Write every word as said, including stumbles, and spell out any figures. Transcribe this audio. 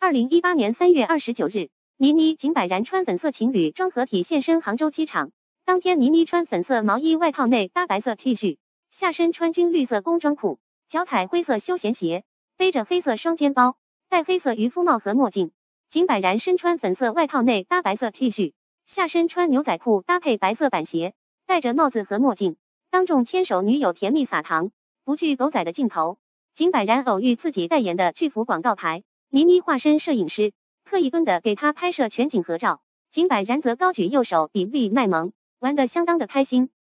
二零一八年三月二十九日，倪妮、景柏然穿粉色情侣装合体现身杭州机场。当天，倪妮穿粉色毛衣外套内搭白色 T 恤，下身穿军绿色工装裤，脚踩灰色休闲鞋，背着黑色双肩包，戴黑色渔夫帽和墨镜。景柏然身穿粉色外套内搭白色 T 恤，下身穿牛仔裤搭配白色板鞋，戴着帽子和墨镜，当众牵手，女友甜蜜撒糖，不惧狗仔的镜头。景柏然偶遇自己代言的巨幅广告牌，倪妮化身摄影师，特意蹲的给他拍摄全景合照。景柏然则高举右手比 V 卖萌，玩得相当的开心。